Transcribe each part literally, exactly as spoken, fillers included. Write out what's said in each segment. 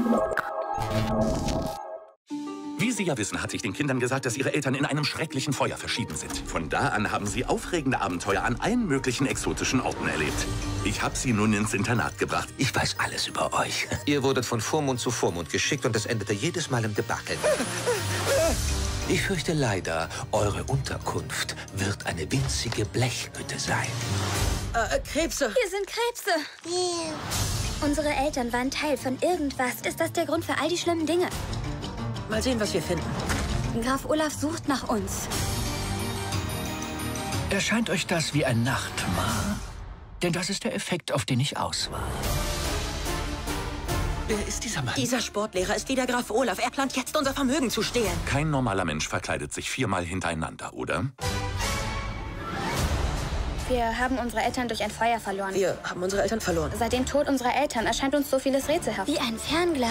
Wie Sie ja wissen, hatte ich den Kindern gesagt, dass ihre Eltern in einem schrecklichen Feuer verschieden sind. Von da an haben sie aufregende Abenteuer an allen möglichen exotischen Orten erlebt. Ich habe sie nun ins Internat gebracht. Ich weiß alles über euch. Ihr wurdet von Vormund zu Vormund geschickt und es endete jedes Mal im Debakel. Ich fürchte leider, eure Unterkunft wird eine winzige Blechhütte sein. Äh, Krebse. Hier sind Krebse. Yeah. Unsere Eltern waren Teil von irgendwas. Ist das der Grund für all die schlimmen Dinge? Mal sehen, was wir finden. Graf Olaf sucht nach uns. Erscheint euch das wie ein Nachtmahr? Denn das ist der Effekt, auf den ich aus war. Wer ist dieser Mann? Dieser Sportlehrer ist wie der Graf Olaf. Er plant jetzt, unser Vermögen zu stehlen. Kein normaler Mensch verkleidet sich viermal hintereinander, oder? Wir haben unsere Eltern durch ein Feuer verloren. Wir haben unsere Eltern verloren. Seit dem Tod unserer Eltern erscheint uns so vieles rätselhaft. Wie ein Fernglas.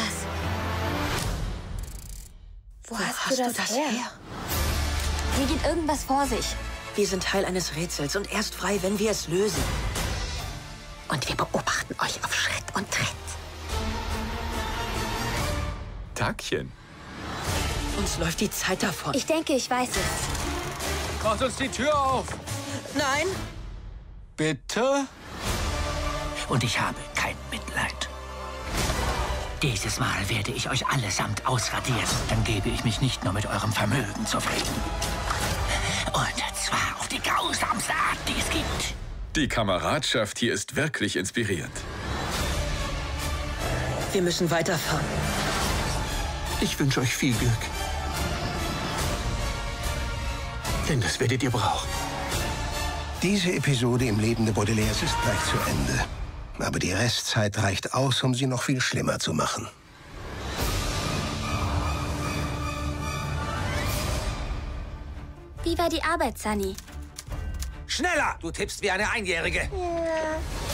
Wo, Wo hast, hast du das, du das her? her? Hier geht irgendwas vor sich. Wir sind Teil eines Rätsels und erst frei, wenn wir es lösen. Und wir beobachten euch auf Schritt und Tritt. Tagchen. Uns läuft die Zeit davon. Ich denke, ich weiß es. Macht uns die Tür auf! Nein! Bitte? Und ich habe kein Mitleid. Dieses Mal werde ich euch allesamt ausradieren. Dann gebe ich mich nicht nur mit eurem Vermögen zufrieden. Und zwar auf die grausamste Art, die es gibt. Die Kameradschaft hier ist wirklich inspirierend. Wir müssen weiterfahren. Ich wünsche euch viel Glück. Denn das werdet ihr brauchen. Diese Episode im Leben de Baudelaires ist gleich zu Ende. Aber die Restzeit reicht aus, um sie noch viel schlimmer zu machen. Wie war die Arbeit, Sunny? Schneller! Du tippst wie eine Einjährige. Ja.